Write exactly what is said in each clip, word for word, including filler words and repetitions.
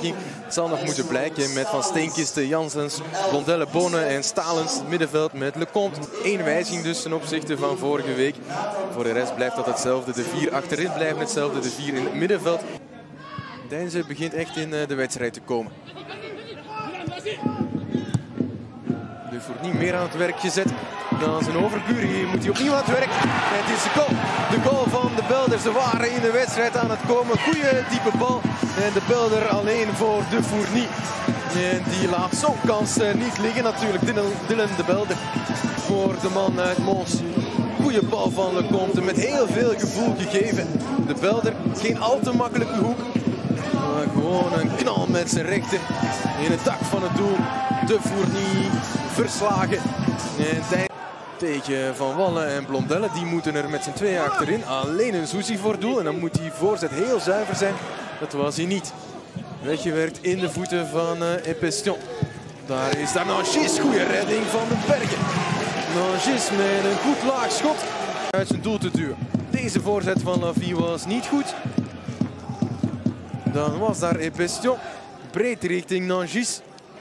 versterking. Het zal nog moeten blijken met Van Steenkisten, Janssens, Blondelle, Bonen en Stalens. Het middenveld met Leconte. Eén wijziging dus ten opzichte van vorige week. Voor de rest blijft dat hetzelfde. De vier achterin blijven hetzelfde. De vier in het middenveld. Deinze begint echt in de wedstrijd te komen. De Fournie meer aan het werk gezet dan zijn overbuur. Hier moet hij opnieuw aan het werk. En het is de goal. De goal van de Belder. Ze waren in de wedstrijd aan het komen. Goeie diepe bal. En de Belder alleen voor de Fournie. En die laat zo'n kans niet liggen natuurlijk. Dylan de Belder voor de man uit Mons. Goeie bal van Leconte met heel veel gevoel gegeven. De Belder, geen al te makkelijke hoek. Maar gewoon een knal met zijn rechter in het dak van het doel. De Fournie verslagen. En tegen Van Wallen en Blondelle, die moeten er met z'n tweeën achterin. Alleen een Soucy voor doel en dan moet die voorzet heel zuiver zijn. Dat was hij niet. Weggewerkt in de voeten van uh, Epestion. Daar is daar Nangis, goede redding van de Bergen. Nangis met een goed laag schot uit zijn doel te duwen. Deze voorzet van Lavie was niet goed. Dan was daar Epestion. Breed richting Nangis.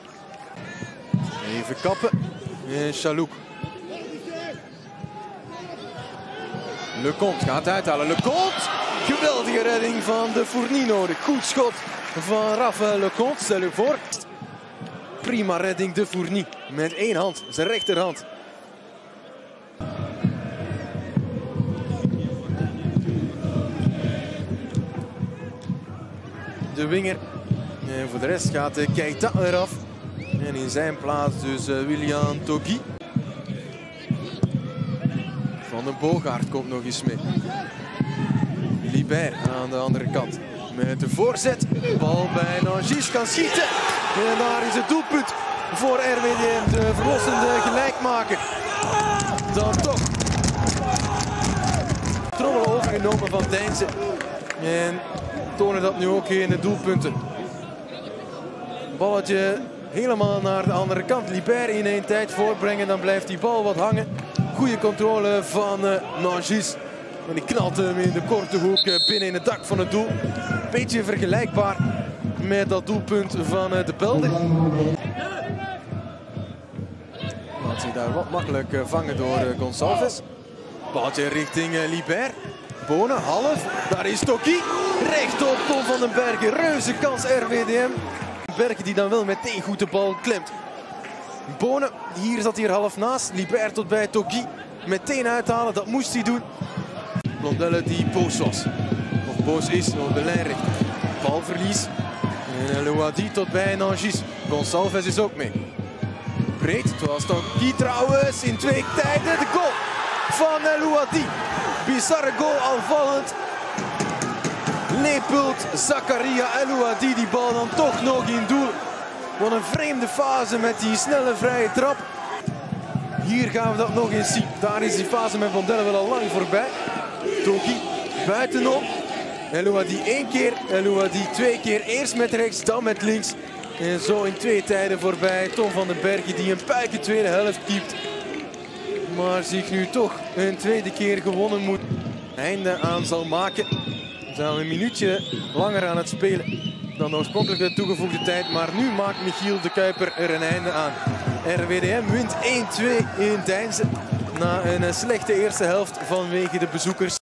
Even kappen. En Chalouk. Leconte gaat uithalen. Leconte! Geweldige redding van de Fournie nodig. Goed schot van Raphaël Leconte. Stel je voor. Prima redding de Fournie. Met één hand. Zijn rechterhand. De winger. En voor de rest gaat Keita eraf. En in zijn plaats dus William Togui. Van den Boogaard komt nog eens mee. Libert aan de andere kant. Met de voorzet. Bal bij Nangis kan schieten. En daar is het doelpunt voor R W D M. De verlossende gelijkmaker. Dan toch. Trommel overgenomen van Deinze. En tonen dat nu ook in de doelpunten. Balletje helemaal naar de andere kant. Libert in één tijd voorbrengen. Dan blijft die bal wat hangen. Goede controle van uh, Nangis. En die knalt hem in de korte hoek uh, binnen in het dak van het doel. Beetje vergelijkbaar met dat doelpunt van uh, de Belder. Laat zich daar wat makkelijk uh, vangen door uh, Gonçalves. Balletje richting uh, Libert. Bonen, half. Daar is Togui. Recht op Tom van den Bergen. Reuze kans R W D M. Bergen die dan wel meteen goed de bal klemt. Bonen, hier zat hij er half naast. Libert tot bij Togui. Meteen uithalen, dat moest hij doen. Blondelle die boos was. Of boos is op de lijnrechter. Balverlies. En Louadi tot bij Nangis. Gonçalves is ook mee. Breed, het was Togui trouwens in twee tijden. De goal van Louadi. Bizarre goal aanvallend. Leepelt, Zakaria en Louadi die bal dan toch nog in doel. Wat een vreemde fase met die snelle vrije trap. Hier gaan we dat nog eens zien. Daar is die fase met Blondelle wel al lang voorbij. Togui buitenom. En Louadi één keer. En Louadi twee keer. Eerst met rechts, dan met links. En zo in twee tijden voorbij. Tom van den Bergen die een puike tweede helft keept. Maar zich nu toch een tweede keer gewonnen moet. Einde aan zal maken. We zijn een minuutje langer aan het spelen dan oorspronkelijk de toegevoegde tijd. Maar nu maakt Michiel de Kuiper er een einde aan. R W D M wint één twee in Deinze. Na een slechte eerste helft vanwege de bezoekers.